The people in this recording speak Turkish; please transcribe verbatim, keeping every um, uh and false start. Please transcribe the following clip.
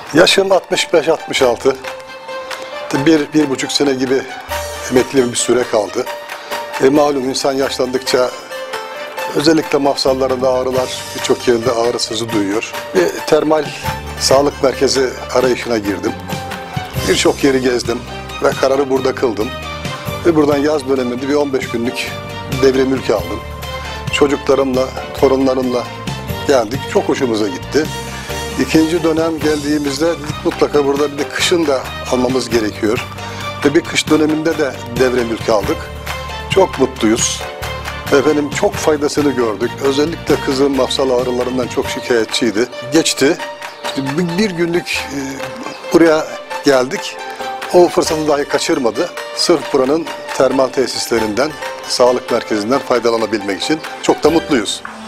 Yaşım altmış beş altmış altı. Bir, bir buçuk sene gibi emekli bir süre kaldı. E, malum insan yaşlandıkça özellikle mafsallarında ağrılar, birçok yerinde ağrı sızı duyuyor. Bir termal sağlık merkezi arayışına girdim. Birçok yeri gezdim ve kararı burada kıldım. Ve buradan yaz döneminde bir on beş günlük devre mülk aldım. Çocuklarımla, torunlarımla geldik. Çok hoşumuza gitti. İkinci dönem geldiğimizde dedik mutlaka burada bir de kışın da almamız gerekiyor. Ve bir kış döneminde de devre mülk aldık. Çok mutluyuz. Efendim çok faydasını gördük. Özellikle kızım mafsal ağrılarından çok şikayetçiydi. Geçti. Bir, bir günlük e, buraya geldik. O fırsatı dahi kaçırmadı. Sırf buranın termal tesislerinden, sağlık merkezinden faydalanabilmek için çok da mutluyuz.